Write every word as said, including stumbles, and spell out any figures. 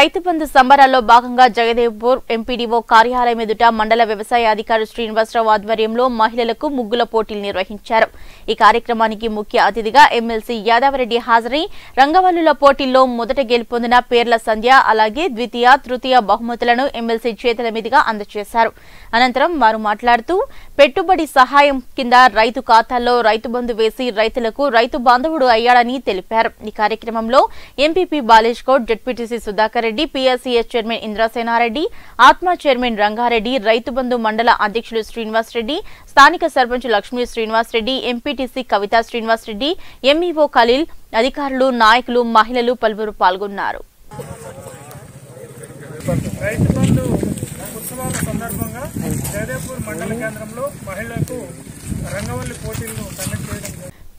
రైతు బంధు సంబరాల్లో భాగంగా జగదేవ్పూర్ ఎంపీడీఓ కార్యాలయం ఎదుట మండల వ్యవసాయ అధికారి శ్రీనివాసరావు ఆధ్వర్యంలో మహిళలకు ముగ్గుల పోటీలు నిర్వహించారు. ఈ కార్యక్రమానికి ముఖ్య అతిథిగా ఎమ్మెల్సీ యాదవరెడ్డి హాజరై రంగవల్లుల పోటీల్లో మొదట గెలుపొందిన పేర్ల సంధ్య అలాగే ద్వితీయ తృతీయ బహుమతులను ఎమ్మెల్సీ చేతుల మీదుగా అందజేశారు. అనంతరం వారు మాట్లాడుతూ పెట్టుబడి సహాయం కింద రైతు ఖాతాల్లో రైతు బంధు వేసి రైతులకు రైతు బాంధవుడు అయ్యాడని తెలిపారు. ఈ కార్యక్రమంలో MPP Balesh Goud, ZPTC Sudhakar Reddy, PSCS chairman Indrasena Reddy, ఆత్మ చైర్మన్ రంగారెడ్డి, రైతు బంధు మండల అధ్యక్షులు శ్రీనివాస్ రెడ్డి, స్థానిక సర్పంచ్ లక్ష్మీ శ్రీనివాస్ రెడ్డి, ఎంపీటీసీ కవితా శ్రీనివాస్ రెడ్డి, ఎంఈఓ ఖలీల్, అధికారులు, నాయకులు, మహిళలు పలువురు పాల్గొన్నారు. రైతు బంధు ఉత్సవాల సందర్భంగా జగదేవ్పూర్ మండల కేంద్రంలో మహిళలకు రంగవల్లి పోటీలను కండక్ట్ చేయడం